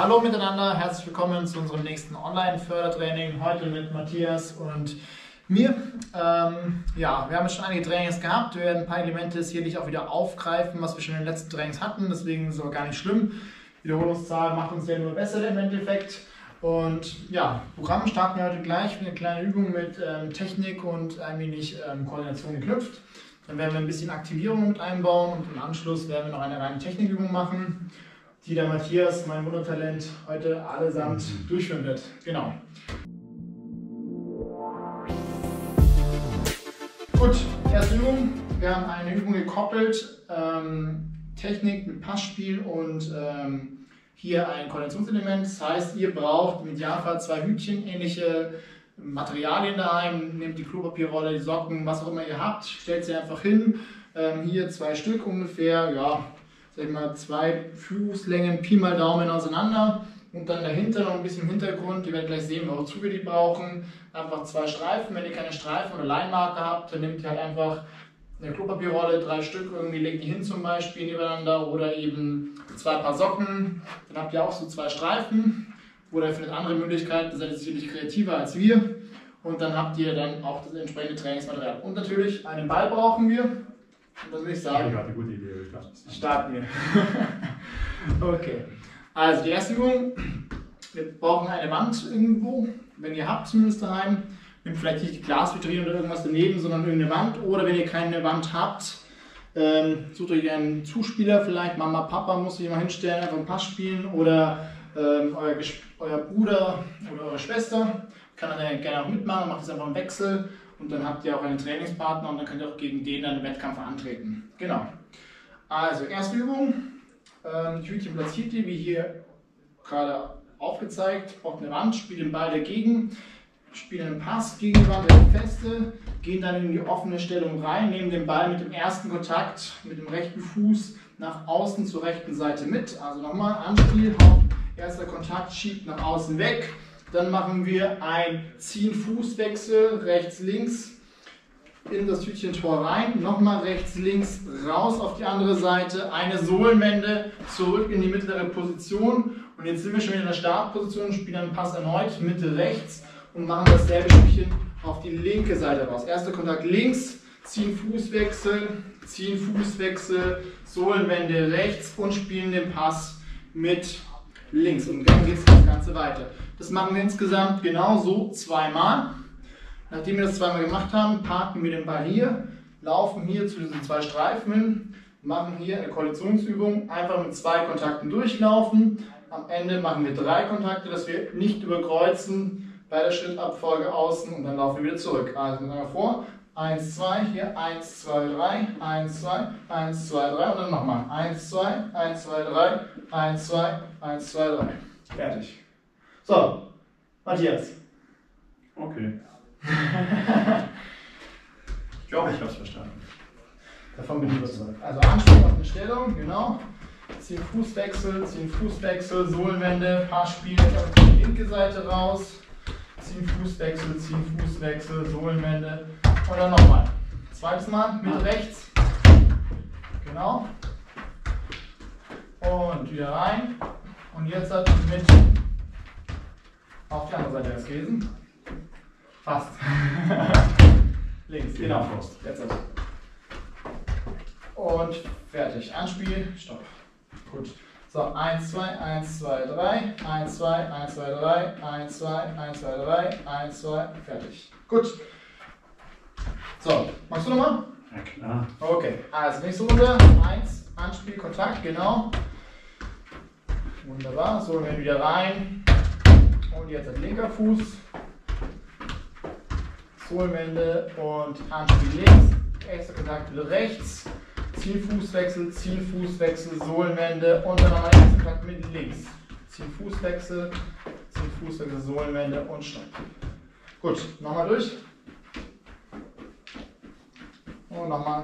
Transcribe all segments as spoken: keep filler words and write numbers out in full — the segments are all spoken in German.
Hallo miteinander, herzlich willkommen zu unserem nächsten Online-Fördertraining. Heute mit Matthias und mir. Ähm, ja, wir haben schon einige Trainings gehabt. Wir werden ein paar Elemente sicherlich auch wieder aufgreifen, was wir schon in den letzten Trainings hatten. Deswegen ist es aber gar nicht schlimm. Wiederholungszahl macht uns ja nur besser im Endeffekt. Und ja, Programm starten wir heute gleich mit einer kleinen Übung mit ähm, Technik und ein wenig ähm, Koordination geknüpft. Dann werden wir ein bisschen Aktivierung mit einbauen und im Anschluss werden wir noch eine reine Technikübung machen, die der Matthias, mein Wundertalent, heute allesamt mhm. durchführen wird. Genau. Gut, erste Übung. Wir haben eine Übung gekoppelt, ähm, Technik mit Passspiel und ähm, hier ein Koordinationselement. Das heißt, ihr braucht mit Java zwei Hütchen, ähnliche Materialien daheim. Nehmt die Klopapierrolle, die Socken, was auch immer ihr habt, stellt sie einfach hin. Ähm, hier zwei Stück ungefähr, ja, sag ich mal zwei Fußlängen, Pi mal Daumen auseinander. Und dann dahinter noch ein bisschen im Hintergrund, ihr werdet gleich sehen, wozu wir die brauchen. Einfach zwei Streifen, wenn ihr keine Streifen oder Leinmarker habt, dann nehmt ihr halt einfach eine Klopapierrolle, drei Stück, irgendwie legt die hin zum Beispiel nebeneinander oder eben zwei Paar Socken. Dann habt ihr auch so zwei Streifen oder ihr findet andere Möglichkeiten, da seid ihr sicherlich kreativer als wir. Und dann habt ihr dann auch das entsprechende Trainingsmaterial. Und natürlich einen Ball brauchen wir. Und das will ich sagen. Ja, eine gute Idee. Starten wir. Okay. Also die erste Übung, wir brauchen eine Wand irgendwo, wenn ihr habt zumindest daheim. Nehmt vielleicht nicht die Glasvitrine oder irgendwas daneben, sondern irgendeine Wand. Oder wenn ihr keine Wand habt, ähm, sucht euch einen Zuspieler, vielleicht Mama, Papa muss sich mal hinstellen, einfach einen Pass spielen. Oder ähm, euer, euer Bruder oder eure Schwester kann dann gerne auch mitmachen, macht es einfach einen Wechsel. Und dann habt ihr auch einen Trainingspartner und dann könnt ihr auch gegen den dann im Wettkampf antreten. Genau. Also erste Übung. Die Hütchen platziert ihr, wie hier gerade aufgezeigt, braucht eine Wand, spielt den Ball dagegen, spielen einen Pass gegen die Wand, der feste, gehen dann in die offene Stellung rein, nehmen den Ball mit dem ersten Kontakt mit dem rechten Fuß nach außen zur rechten Seite mit. Also nochmal Anspiel, erster Kontakt, schiebt nach außen weg. Dann machen wir ein Ziehen-Fußwechsel, rechts, links. In das Hütchentor rein, nochmal rechts, links, raus auf die andere Seite, eine Sohlenwende, zurück in die mittlere Position und jetzt sind wir schon in der Startposition, spielen dann Pass erneut, Mitte rechts und machen dasselbe Stückchen auf die linke Seite raus. Erster Kontakt links, ziehen Fußwechsel, ziehen Fußwechsel, Sohlenwende rechts und spielen den Pass mit links und dann geht das Ganze weiter. Das machen wir insgesamt genau so zweimal. Nachdem wir das zweimal gemacht haben, parken wir den Ball hier, laufen hier zu diesen zwei Streifen hin, machen hier eine Koalitionsübung, einfach mit zwei Kontakten durchlaufen. Am Ende machen wir drei Kontakte, dass wir nicht überkreuzen bei der Schrittabfolge außen und dann laufen wir wieder zurück. Also wir sagen vor, eins, zwei, hier eins, zwei, drei, eins, zwei, eins, zwei, drei und dann nochmal eins, zwei, eins, zwei, drei, eins, zwei, eins, zwei, drei. Fertig. So, Matthias. Okay. Ich glaube, ich habe es verstanden. Davon bin ich überzeugt. Also Anspiel auf eine Stellung, genau. Ziehen Fußwechsel, ziehen Fußwechsel, Sohlenwende, Passspiel auf die linke Seite raus. Ziehen Fußwechsel, ziehen Fußwechsel, Sohlenwende. Und dann nochmal. Zweites Mal mit rechts. Genau. Und wieder rein. Und jetzt hat mit auf die andere Seite des Käsen. Fast. Links, genau. Jetzt. Und fertig. Anspiel, stopp. Gut. So, eins, zwei, eins, zwei, drei, eins, zwei, eins, zwei, drei, eins, zwei, eins, zwei, drei, eins, zwei, fertig. Gut. So, machst du nochmal? Ja, klar. Okay, also nächste Runde. eins, Anspiel, Kontakt, genau. Wunderbar. So, wir wieder rein. Und jetzt der linker Fuß. Sohlenwende und Anspiel links, erster Kontakt wieder rechts, ziehen Fußwechsel, ziehen Fußwechsel, Sohlenwende und dann nochmal erster Kontakt mit links. Ziehen Fußwechsel, ziehen Fußwechsel, Sohlenwende und Stopp. Gut, nochmal durch. Und nochmal.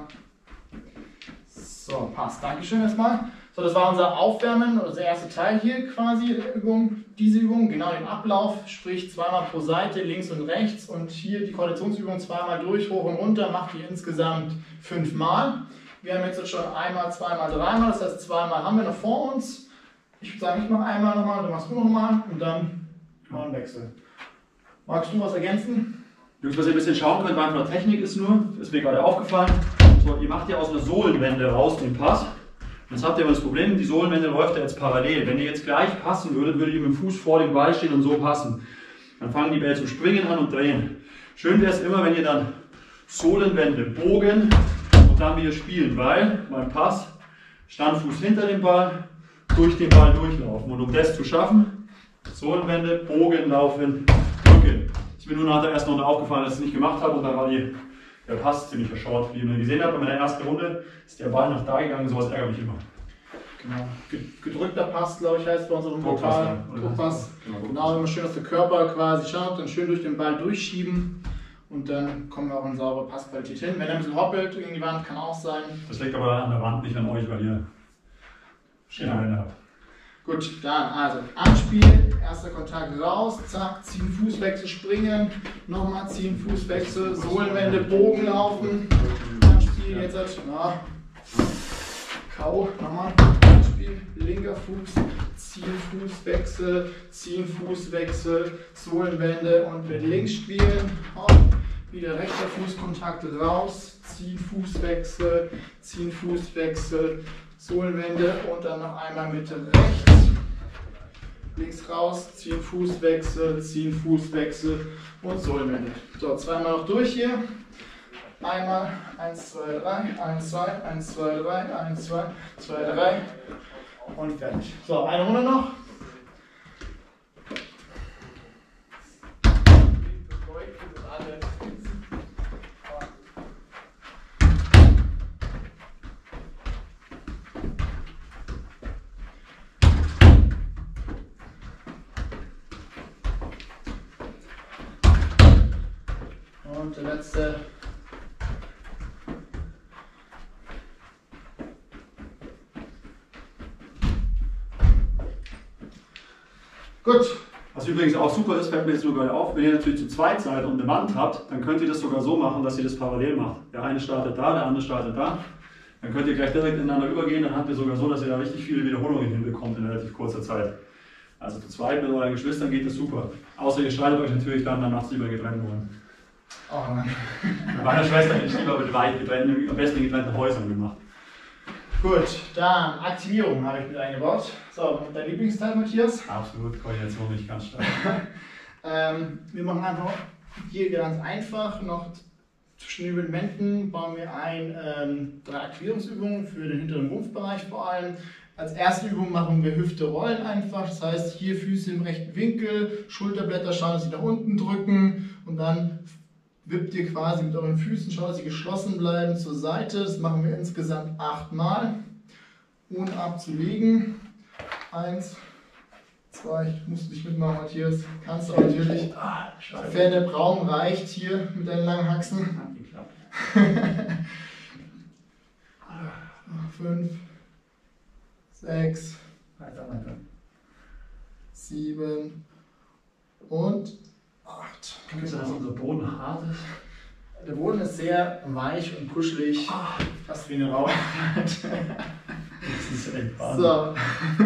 So, passt. Dankeschön erstmal. So, das war unser Aufwärmen, unser erster Teil hier quasi der Übung. Diese Übung, genau den Ablauf, sprich zweimal pro Seite, links und rechts. Und hier die Koordinationsübung zweimal durch, hoch und runter, macht ihr insgesamt fünfmal. Wir haben jetzt schon einmal, zweimal, dreimal, das heißt zweimal haben wir noch vor uns. Ich würde sagen, ich mache einmal nochmal, dann machst du nochmal und dann mal einen Wechsel. Magst du was ergänzen? Jungs, was ihr ein bisschen schauen könnt, einfach Technik ist nur, ist mir gerade aufgefallen. So, ihr macht ja aus einer Sohlenwende raus den Pass. Jetzt habt ihr aber das Problem, die Sohlenwende läuft ja jetzt parallel. Wenn ihr jetzt gleich passen würdet, würdet ihr mit dem Fuß vor dem Ball stehen und so passen. Dann fangen die Bälle zum Springen an und drehen. Schön wäre es immer, wenn ihr dann Sohlenwende, Bogen und dann wieder spielen, weil beim Pass Standfuß hinter dem Ball, durch den Ball durchlaufen. Und um das zu schaffen, Sohlenwende, Bogen, laufen, Rücken. Ist mir nur nach der ersten Runde aufgefallen, dass ich es nicht gemacht habe und dann war die, der Pass ziemlich verschort. Wie ihr gesehen habt, bei meiner ersten Runde ist der Ball nach da gegangen, sowas ärgert mich immer. Genau. Gedrückter Pass, glaube ich, heißt bei unserem Vokal. Druckpass. Genau, genau, immer schön, dass der Körper quasi schaut, dann schön durch den Ball durchschieben und dann kommen wir auch in saubere Passqualität hin. Wenn er ein bisschen hoppelt gegen die Wand, kann auch sein. Das liegt aber an der Wand, nicht an euch, weil ihr schöne Hände habt. Gut, dann also Anspiel, erster Kontakt raus, zack, ziehen, Fußwechsel, springen, nochmal ziehen, Fußwechsel, Sohlenwende, Bogen laufen, Anspiel, jetzt hat, ja, K O, nochmal, Anspiel, linker Fuß, ziehen, Fußwechsel, ziehen, Fußwechsel, Sohlenwende und mit links spielen, hopp, wieder rechter Fußkontakt raus, ziehen, Fußwechsel, ziehen, Fußwechsel, Sohlenwende und dann noch einmal mit rechts, links raus, ziehen, Fußwechsel, ziehen, Fußwechsel und Sohlenwende. So, zweimal noch durch hier. Einmal, eins, zwei, drei, eins, zwei, eins, zwei, drei, eins, zwei, zwei, drei und fertig. So, eine Runde noch. Und der letzte. Gut. Was übrigens auch super ist, fällt mir jetzt sogar auf, wenn ihr natürlich zu zweit seid und eine Wand habt, dann könnt ihr das sogar so machen, dass ihr das parallel macht. Der eine startet da, der andere startet da. Dann könnt ihr gleich direkt ineinander übergehen, dann habt ihr sogar so, dass ihr da richtig viele Wiederholungen hinbekommt in relativ kurzer Zeit. Also zu zweit mit euren Geschwistern geht das super. Außer ihr streitet euch natürlich dann, dann macht es lieber getrennt Nummern. Oh Mann. Bei meiner Schwester hätte ich lieber mit weit getrennten, am besten in getrennten Häusern gemacht. Gut, dann Aktivierung habe ich mit eingebaut. So, dein Lieblingsteil, Matthias? Absolut, Koordination nicht ganz stark. ähm, wir machen einfach hier ganz einfach noch zwischen den Elementen bauen wir ein ähm, drei Aktivierungsübungen für den hinteren Rumpfbereich vor allem. Als erste Übung machen wir Hüfte rollen einfach, das heißt hier Füße im rechten Winkel, Schulterblätter schauen, dass sie nach unten drücken und dann wippt ihr quasi mit euren Füßen, schaut, dass sie geschlossen bleiben zur Seite. Das machen wir insgesamt achtmal, ohne abzulegen. Eins, zwei, musst du dich mitmachen, Matthias. Kannst du natürlich. Sofern der Raum reicht hier mit deinen langen Haxen. Fünf, sechs, sieben und acht. Kannst du, dass unser Boden hart ist? Der Boden ist sehr weich und kuschelig, fast wie eine Raupe. Das ist echt Wahnsinn. So.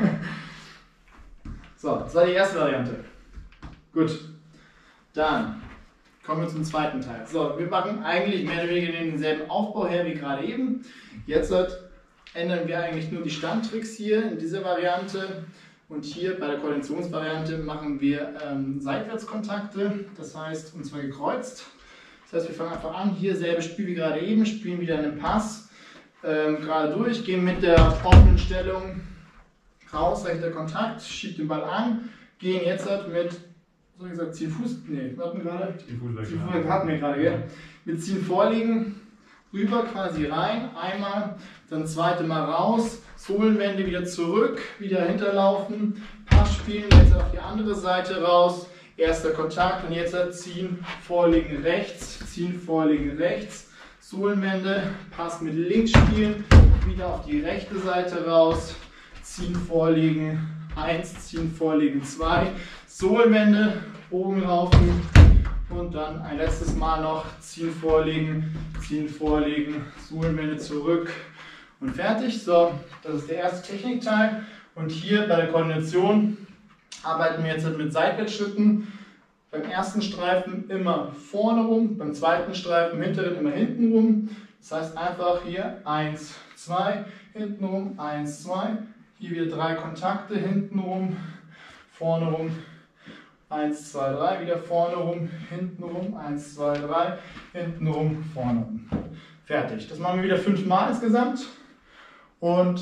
So, das war die erste Variante. Gut, dann kommen wir zum zweiten Teil. So, wir machen eigentlich mehr oder weniger denselben Aufbau her wie gerade eben. Jetzt ändern wir eigentlich nur die Standtricks hier in dieser Variante. Und hier bei der Koordinationsvariante machen wir ähm, Seitwärtskontakte, das heißt, und zwar gekreuzt. Das heißt, wir fangen einfach an, hier selbe Spiel wie gerade eben, spielen wieder einen Pass, ähm, gerade durch, gehen mit der offenen Stellung raus, rechter Kontakt, schiebt den Ball an, gehen jetzt halt mit, so wie gesagt, ziehen Fuß, nee, wir hatten gerade, Den Fuß weg. ziehen Fuß hatten wir gerade, gell? Wir ziehen vorliegen, rüber quasi rein, einmal, dann zweite Mal raus, Sohlenwende wieder zurück, wieder hinterlaufen, Pass spielen, jetzt auf die andere Seite raus, erster Kontakt und jetzt ziehen, vorliegen rechts, ziehen, vorliegen rechts, Sohlenwende, Pass mit links spielen, wieder auf die rechte Seite raus, ziehen, vorliegen eins, ziehen, vorliegen zwei, Sohlenwende, Bogen laufen und dann ein letztes Mal noch ziehen, vorliegen, ziehen, vorliegen, Sohlenwende zurück und fertig. So, das ist der erste Technikteil Und hier bei der Koordination arbeiten wir jetzt mit Seitwärtsschritten. Beim ersten Streifen immer vorne rum, beim zweiten Streifen hinteren immer hinten rum. Das heißt einfach hier eins, zwei, hinten rum, eins, zwei. Hier wieder drei Kontakte, hinten rum, vorne rum, eins, zwei, drei, wieder vorne rum, hinten rum, eins, zwei, drei, hinten rum, vorne rum. Fertig. Das machen wir wieder fünfmal insgesamt. Und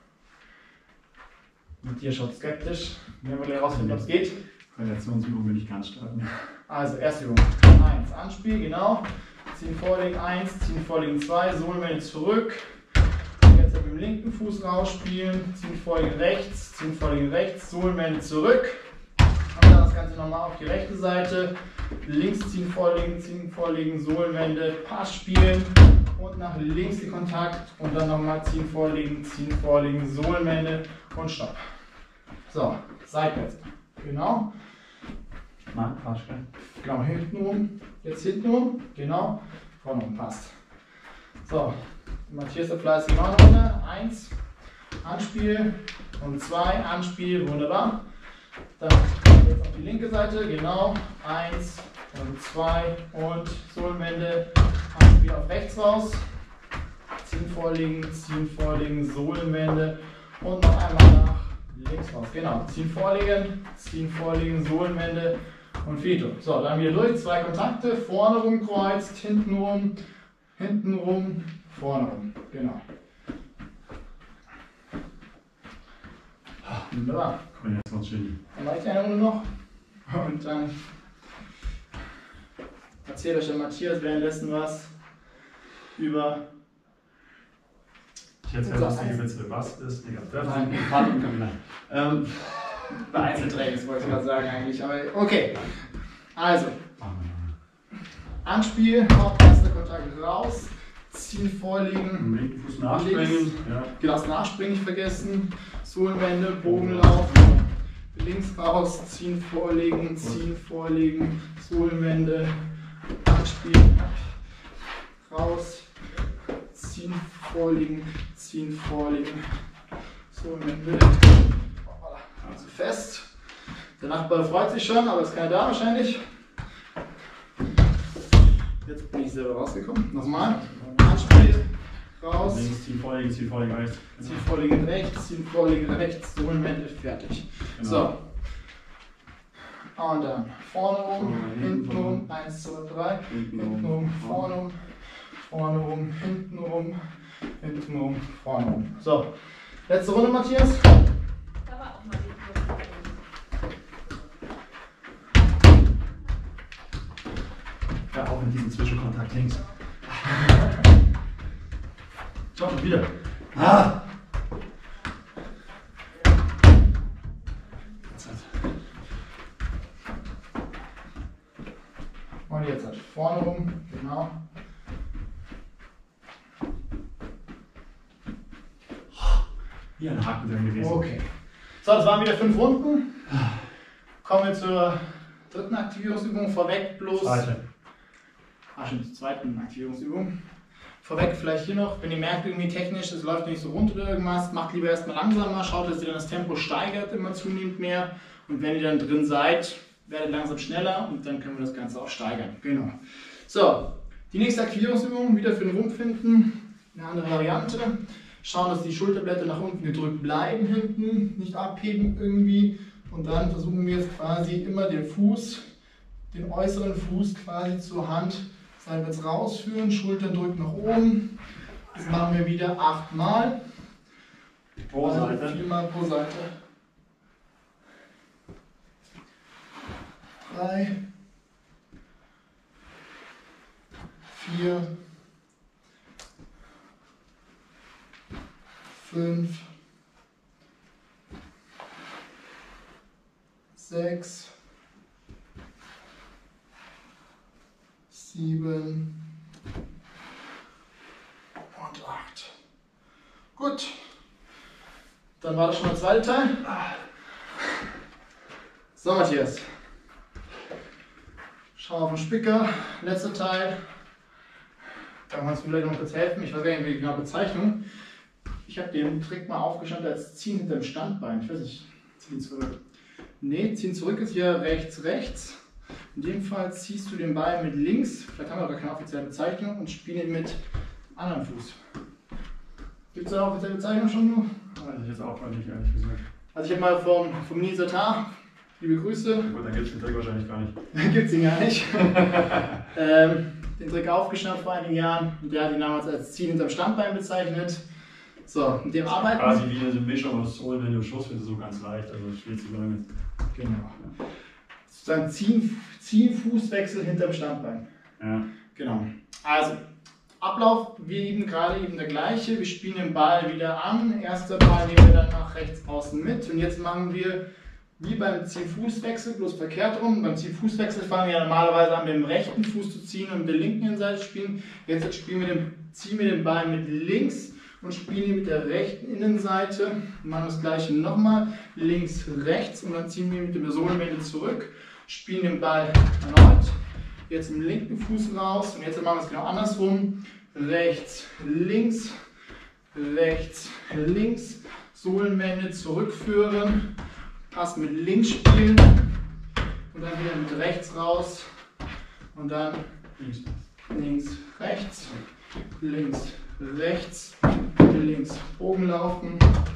mit dir schaut skeptisch. Wenn wir gleich rausfinden, ob es geht. Relationsübung will ich ganz starten. Also, erste Übung. eins, Anspiel, genau. Ziehen vorlegen, eins, ziehen vorlegen, zwei, Sohlenwende zurück. Jetzt mit dem linken Fuß rausspielen, ziehen vorlegen rechts, ziehen vorlegen rechts, Sohlenwende zurück. Und dann das Ganze nochmal auf die rechte Seite. Links ziehen vorlegen, ziehen vorlegen, Sohlenwende, Pass spielen. Und nach links die Kontakt und dann nochmal ziehen vorlegen, ziehen vorlegen, Sohlenwende und Stopp. So, seitwärts. Genau. Nein, falsch. Genau, hinten rum. Jetzt hinten rum. Genau. Vorne rum, passt. So, Matthias der fleißige Runde. Eins, Anspiel und zwei, Anspiel, wunderbar. Dann jetzt auf die linke Seite, genau. Eins und zwei und Sohlenwende. Anspiel auf rechts raus. Ziehen vorlegen, ziehen vorlegen, Sohlenwende und noch einmal nach links raus. Genau, ziehen vorlegen, ziehen vorlegen, Sohlenwende und finito. So, dann wieder durch. Zwei Kontakte, vorne rum kreuzt, hinten rum, hinten rum, vorne rum. Genau. Wunderbar. Koordinationsgenie. Dann mache ich eine Runde noch und dann erzählt euch der Matthias währenddessen was über. Ich erzähle lustige Witze. Was ist? Nein. Nein. Ähm, Bei Einzeltrainings wollte ich gerade sagen eigentlich, aber okay. Also, Anspiel, erster Kontakt raus, ziehen vorlegen, linken Fuß nachspringen. Ja. Genau, das Nachspringen nicht vergessen, Sohlenwende, Bogenlauf, links raus, ziehen vorlegen, ziehen vorlegen, Sohlenwende, Anspiel, raus, ziehen vorlegen, ziehen vorlegen, Sohlenwende. Also fest. Der Nachbar freut sich schon, aber ist keiner da wahrscheinlich. Jetzt bin ich selber rausgekommen. Nochmal. Anspiel. Raus. Links, ziehen vorlegen, ziehen vorlegen rechts. Genau. Ziehen vorlegen rechts, ziehen vorlegen rechts. Sohlenwende, fertig. Genau. So. Und dann vorne rum, hinten rum. eins, zwei, drei. Hinten rum, vorne rum. Vorne rum, hinten rum. Hinten rum, vorne rum. So. Letzte Runde, Matthias. Ja, auch in diesem Zwischenkontakt links. Schau schon wieder. Ah! Und jetzt halt vorne rum, genau. Hier ein Haken drin gewesen. Okay. So, das waren wieder fünf Runden. Kommen wir zur dritten Aktivierungsübung. Vorweg bloß. Zweite. Ah, stimmt, zur zweiten Aktivierungsübung. Vorweg vielleicht hier noch, wenn ihr merkt, irgendwie technisch, es läuft nicht so rund oder irgendwas, macht lieber erstmal langsamer, schaut, dass ihr dann das Tempo steigert, immer zunehmend mehr. Und wenn ihr dann drin seid, werdet langsam schneller und dann können wir das Ganze auch steigern. Genau. So, die nächste Aktivierungsübung, wieder für den Rumpf hinten, eine andere Variante. Schauen, dass die Schulterblätter nach unten gedrückt bleiben hinten, nicht abheben irgendwie. Und dann versuchen wir jetzt quasi immer den Fuß, den äußeren Fuß quasi zur Hand seitwärts rausführen, Schultern drückt nach oben. Das machen wir wieder achtmal. Pro Seite. Also viermal pro Seite. Drei. Vier. Fünf. Sechs. Sieben und acht. Gut. Dann war das schon der zweite Teil. So, Matthias. Schau auf den Spicker. Letzter Teil. Da kannst du mir vielleicht noch kurz helfen. Ich weiß gar nicht, wie die genaue Bezeichnung. Ich habe den Trick mal aufgeschnappt als Ziehen hinter dem Standbein. Ich weiß nicht, ziehen zurück. Ne, ziehen zurück ist hier rechts, rechts. In dem Fall ziehst du den Ball mit links, vielleicht haben wir gar keine offizielle Bezeichnung, und spielen ihn mit anderen Fuß. Gibt es da eine offizielle Bezeichnung schon nur? Weiß ich jetzt auch mal nicht, ehrlich gesagt. Also ich habe mal vom, vom Nils Satar, liebe Grüße. Gut, dann gibt es den Trick wahrscheinlich gar nicht. Dann gibt es ihn gar nicht. ähm, den Trick aufgeschnappt vor einigen Jahren und der hat ihn damals als Ziehen hinterm Standbein bezeichnet. So, mit dem arbeiten. Quasi wie eine Mischung aus Sohlenwende und Schusswinde, so ganz leicht, also schwer zu sagen. Genau. Sozusagen ziehen, ziehen, Fußwechsel hinterm Standbein. Ja. Genau. Also, Ablauf, wir eben gerade eben der gleiche. Wir spielen den Ball wieder an. Erster Ball nehmen wir dann nach rechts außen mit. Und jetzt machen wir wie beim Ziehen-Fußwechsel, bloß verkehrt rum. Beim Ziehen-Fußwechsel fangen wir ja normalerweise an, mit dem rechten Fuß zu ziehen und mit der linken Innenseite zu spielen. Jetzt spielen wir den, ziehen wir den Ball mit links und spielen ihn mit der rechten Innenseite. Wir machen das gleiche nochmal. Links, rechts und dann ziehen wir mit der Sohlenwende zurück. Spielen den Ball erneut. Jetzt im linken Fuß raus und jetzt machen wir es genau andersrum. Rechts, links, rechts, links. Sohlenwende zurückführen. Pass mit links spielen und dann wieder mit rechts raus und dann links, links, rechts, links, rechts, links, Bogen laufen,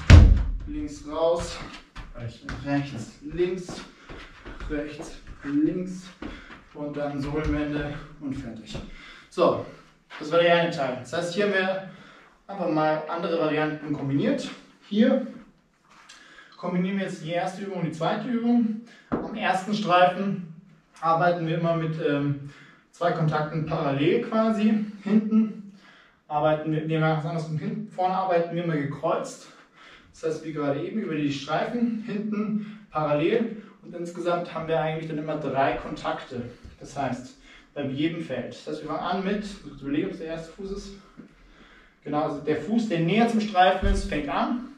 links raus, rechts, links, rechts, links und dann Sohlenwende und fertig. So, das war der eine Teil. Das heißt, hier haben wir einfach mal andere Varianten kombiniert. Hier kombinieren wir jetzt die erste Übung und die zweite Übung. Am ersten Streifen arbeiten wir immer mit ähm, zwei Kontakten parallel quasi. Hinten arbeiten wir, nehmen wir was anderes von hinten. Vorne arbeiten wir immer gekreuzt. Das heißt, wie gerade eben über die Streifen, hinten parallel. Und insgesamt haben wir eigentlich dann immer drei Kontakte. Das heißt, bei jedem Feld. Das heißt, wir fangen an mit, ich überlege, ob es der erste Fuß ist. Genau, also der Fuß, der näher zum Streifen ist, fängt an.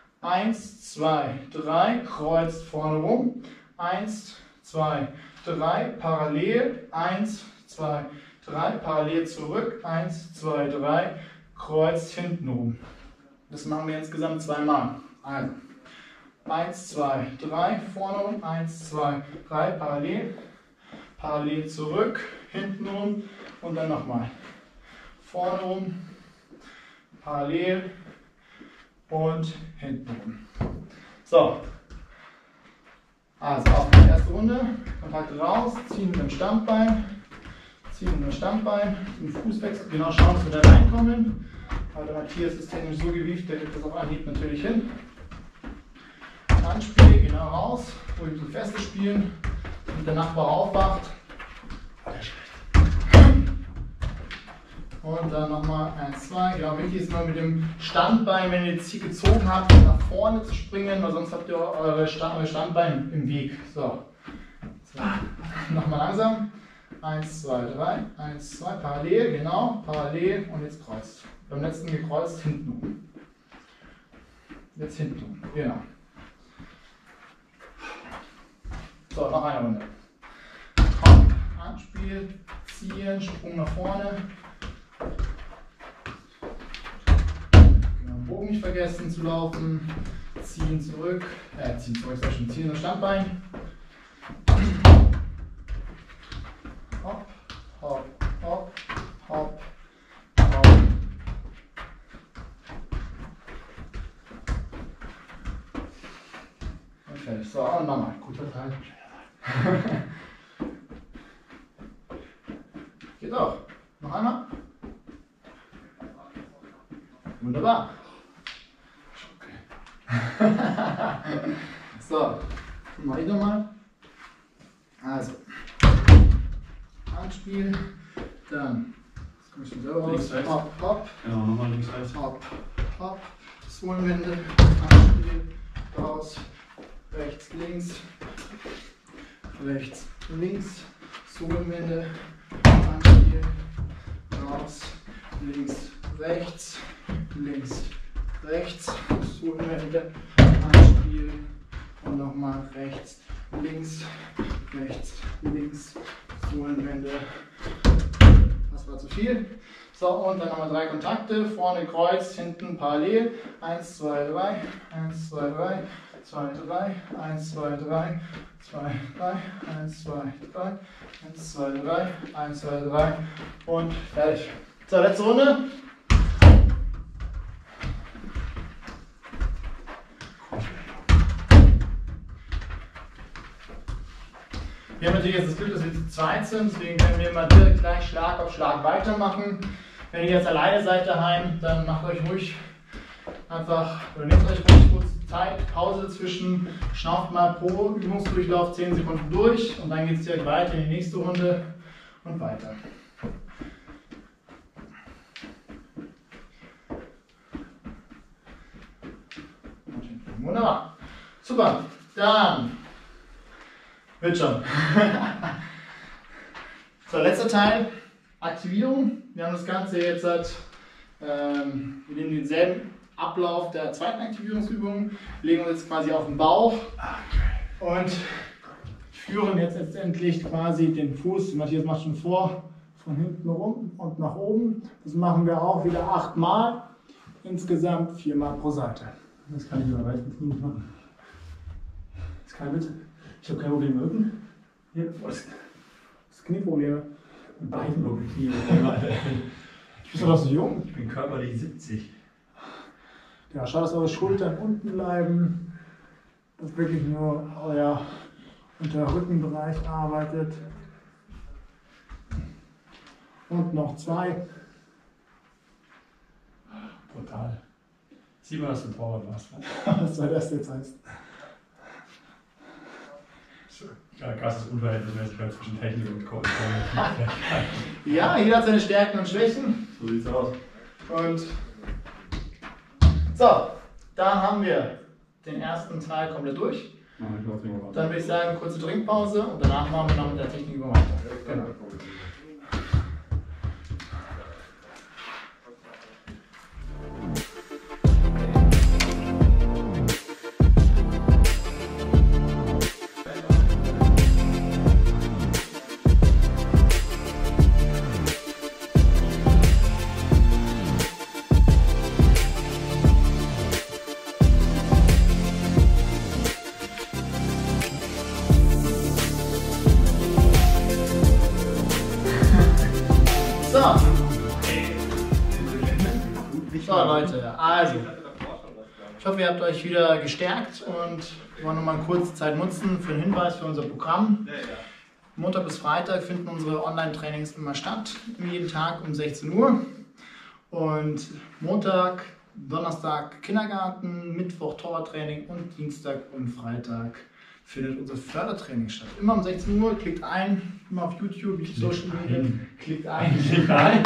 Eins, zwei, drei, kreuzt vorne rum. Eins, zwei, drei, parallel. Eins, zwei, drei, parallel zurück. Eins, zwei, drei, kreuzt hinten rum. Das machen wir insgesamt zweimal. Also, eins, zwei, drei, vorne rum. Eins, zwei, drei, parallel. Parallel zurück, hinten rum und dann nochmal. Vorne rum, parallel. Und hinten rum. So, also auf die erste Runde, Kontakt raus, ziehen mit dem Standbein, ziehen mit dem Standbein, den Fußwechsel, genau schauen, dass wir da reinkommen. Aber der Matthias ist technisch so gewieft, der kriegt das auf Anhieb natürlich hin. Anspiel, genau raus, ruhig so feste spielen, damit der Nachbar aufwacht. Und dann nochmal eins, zwei. Genau, wichtig ist immer mit dem Standbein, wenn ihr jetzt hier gezogen habt, nach vorne zu springen, weil sonst habt ihr eure Stand, euer Standbein im Weg. So. so. Nochmal langsam. eins, zwei, drei. eins, zwei. Parallel, genau. Parallel und jetzt kreuzt. Beim letzten gekreuzt hinten rum. Jetzt hinten rum. Genau. So, noch eine Runde. Hopp, Anspiel, ziehen, Sprung nach vorne. Genau, Bogen nicht vergessen zu laufen. Ziehen zurück. Äh, ziehen zurück, sag schon. Ziehen das Standbein. Hopp, hopp, hopp, hopp, hopp. Und fertig. So, und nochmal. Gut verteilt. Geht auch. Noch einmal. Wunderbar. Okay. So, mache ich nochmal. Also, Anspiel, dann, jetzt komme ich schon selber raus. Hopp, hopp. Genau, nochmal links, rechts. Hopp, hopp. Sohlenwende, Anspiel, raus, rechts, links, rechts, links, Sohlenwende, Anspiel, raus, links, rechts, links, rechts, Sohlenwende, Anspiel und nochmal rechts, links, rechts, links, Sohlenwende, das war zu viel. So, und dann haben wir drei Kontakte, vorne Kreuz, hinten parallel. eins, zwei, drei, eins, zwei, drei, zwei, drei, eins, zwei, drei, zwei, drei, eins, zwei, drei, eins, zwei, drei, eins, zwei, drei und fertig. So, letzte Runde. Wir haben natürlich jetzt das Glück, dass wir zu zweit sind, deswegen können wir immer direkt gleich Schlag auf Schlag weitermachen. Wenn ihr jetzt alleine seid daheim, dann macht euch ruhig einfach, oder nehmt euch ruhig kurz Zeit, Pause dazwischen, schnauft mal pro Übungsdurchlauf zehn Sekunden durch und dann geht es direkt weiter in die nächste Runde und weiter. Wunderbar. Super. Dann wird schon. So, letzter Teil, Aktivierung. Wir haben das Ganze jetzt, ähm, wir nehmen denselben Ablauf der zweiten Aktivierungsübung, legen uns jetzt quasi auf den Bauch und führen jetzt letztendlich quasi den Fuß, Matthias macht schon vor, von hinten rum und nach oben. Das machen wir auch wieder achtmal, insgesamt viermal pro Seite. Das kann ich über rechten Knie nicht machen. Das ist kein Witz. Ich habe kein Problem mit Rücken. Hier, das, das Knieprobleme. Mit beiden Rückenproblemen. Ich bin doch so jung. Ich bin körperlich siebzig. Ja, schaut, dass eure Schultern unten bleiben, dass wirklich nur euer Unterrückenbereich arbeitet. Und noch zwei. Brutal. Sieh mal, dass du Torwart warst. Was soll das jetzt heißen? Ja, krasses Unverhältnismäßigkeit zwischen Technik und Coach. Ja, jeder hat seine Stärken und Schwächen. So sieht's aus. Und so, dann haben wir den ersten Teil komplett durch. Dann würde ich sagen, kurze Trinkpause und danach machen wir noch mit der Technik weiter. Genau. So Leute, also, ich hoffe, ihr habt euch wieder gestärkt und wir wollen noch mal eine kurze Zeit nutzen für einen Hinweis für unser Programm. Montag bis Freitag finden unsere Online-Trainings immer statt, jeden Tag um sechzehn Uhr. Und Montag, Donnerstag Kindergarten, Mittwoch Torwarttraining und Dienstag und Freitag findet unser Fördertraining statt. Immer um sechzehn Uhr, klickt ein, immer auf YouTube, Social Media, klickt ein. Klickt ein.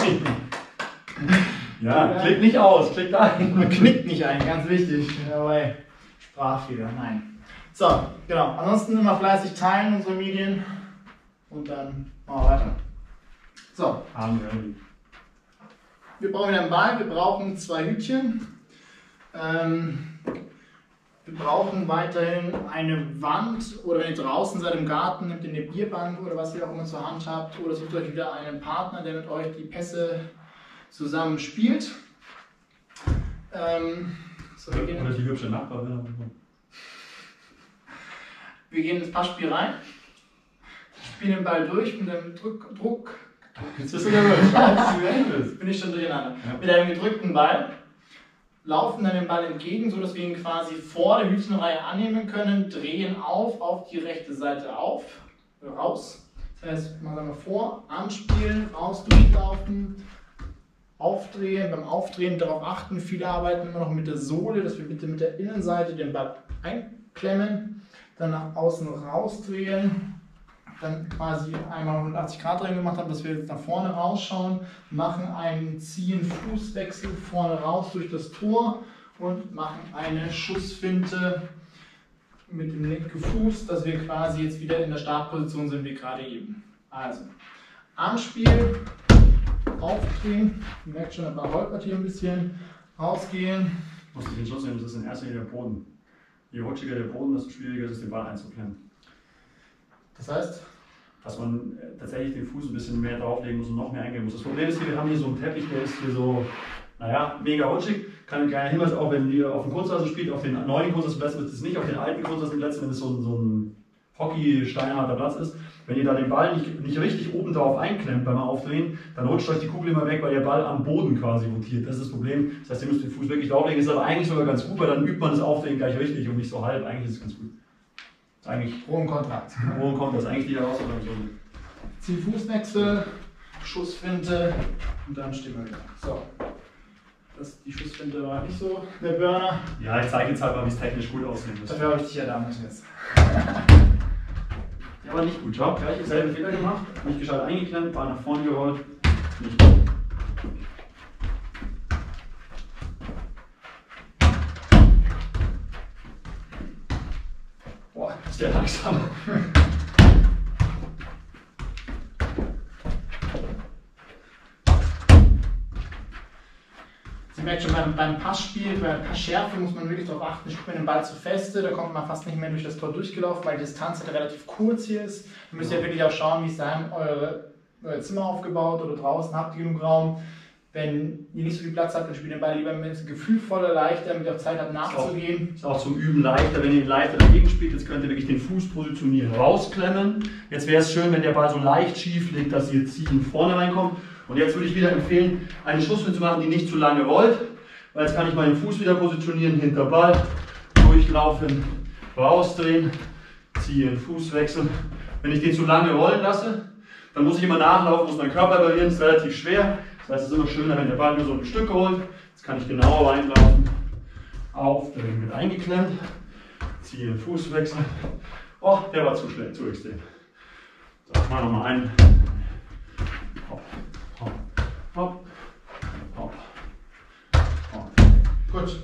Ja, klickt nicht aus, klickt ein. Man knickt nicht ein, ganz wichtig. Dabei Sprachfehler, nein. So, genau. Ansonsten immer fleißig teilen unsere Medien und dann machen wir weiter. So. Wir brauchen wieder einen Ball, wir brauchen zwei Hütchen. Ähm, wir brauchen weiterhin eine Wand oder wenn ihr draußen seid im Garten, nehmt ihr eine Bierbank oder was ihr auch immer zur Hand habt oder sucht euch wieder einen Partner, der mit euch die Pässe zusammen spielt. Ähm, so, wir gehen, oder die hübsche Nachbarin. wir gehen ins Passspiel rein, spielen den Ball durch mit einem Druck, Druck jetzt bist du nervös. bin ich schon durcheinander. Ja. Mit einem gedrückten Ball laufen dann den Ball entgegen, sodass wir ihn quasi vor der Hütchenreihe annehmen können, drehen auf, auf die rechte Seite auf, raus. Das heißt, machen wir vor, anspielen, raus, durchlaufen, aufdrehen, beim Aufdrehen darauf achten, viele arbeiten immer noch mit der Sohle, dass wir bitte mit der Innenseite den Ball einklemmen, dann nach außen rausdrehen, dann quasi einmal hundertachtzig Grad Drehung gemacht haben, dass wir jetzt nach vorne rausschauen, machen einen ziehen Fußwechsel vorne raus durch das Tor und machen eine Schussfinte mit dem linken Fuß, dass wir quasi jetzt wieder in der Startposition sind wie gerade eben. Also, Anspiel, aufdrehen, ihr merkt schon, ein paar holpert hier ein bisschen, rausgehen. Du musst den Schluss nehmen, das ist in erster Linie der Boden. Je rutschiger der Boden, desto schwieriger ist es, den Ball einzuklemmen. Das heißt? dass man tatsächlich den Fuß ein bisschen mehr drauflegen muss und noch mehr eingehen muss. Das Problem ist hier, wir haben hier so einen Teppich, der ist hier so, naja, mega rutschig. Kann ein kleiner Hinweis, auch wenn ihr auf dem Kunstrasen spielt, auf den neuen Kunstrasen ist es nicht, auf den alten Kunstrasen letzten, wenn es so, so ein Hockey-steinharter Platz ist. Wenn ihr da den Ball nicht, nicht richtig oben drauf einklemmt beim Aufdrehen, dann rutscht euch die Kugel immer weg, weil der Ball am Boden quasi rotiert. Das ist das Problem. Das heißt, ihr müsst den Fuß wirklich drauflegen. Das ist aber eigentlich sogar ganz gut, weil dann übt man das Aufdrehen gleich richtig und nicht so halb. Eigentlich ist es ganz gut. Eigentlich Pro und Kontra. Pro und Kontra, das ist eigentlich die Herausforderung. Zielfußwechsel, Schussfinte und dann stehen wir wieder. So. Das, die Schussfinte war nicht so der Burner. Ja, ich zeige jetzt halt mal, wie es technisch gut aussehen muss. Dafür habe ich dich ja damals jetzt. Ja, aber nicht gut. Schau, gleich selben Fehler gemacht. Nicht gescheit eingeklemmt, Ball nach vorne gerollt. Nicht gut. Boah, ist der langsam. Sie merkt schon, beim, beim Passspiel, bei Passschärfe muss man wirklich darauf achten, spielt man den Ball zu feste, da kommt man fast nicht mehr durch das Tor durchgelaufen, weil die Distanz halt relativ kurz hier ist. Da müsst ihr ja wirklich auch schauen, wie ist daheim eure, euer Zimmer aufgebaut oder draußen, habt ihr genug Raum. Wenn ihr nicht so viel Platz habt, dann spielt den Ball lieber ein bisschen gefühlvoller, leichter, damit ihr auch Zeit habt nachzugehen. Ist auch zum Üben leichter, wenn ihr ihn leichter dagegen spielt. Jetzt könnt ihr wirklich den Fuß positionieren, rausklemmen. Jetzt wäre es schön, wenn der Ball so leicht schief liegt, dass ihr ziehen vorne reinkommt. Und jetzt würde ich wieder empfehlen, eine Schussfinte zu machen, die nicht zu lange rollt. Weil jetzt kann ich meinen Fuß wieder positionieren, hinter Ball, durchlaufen, rausdrehen, ziehen, Fuß wechseln. Wenn ich den zu lange rollen lasse, dann muss ich immer nachlaufen, muss meinen Körper variieren, das ist relativ schwer. Das heißt, es ist immer schöner, wenn der Ball nur so ein Stück rollt. Jetzt kann ich genauer reinlaufen, aufdrehen, mit eingeklemmt, ziehen, Fuß wechseln. Oh, der war zu schnell, zu extrem. So, ich mache nochmal einen. Hopp, hopp, hopp, hopp, hopp. Gut.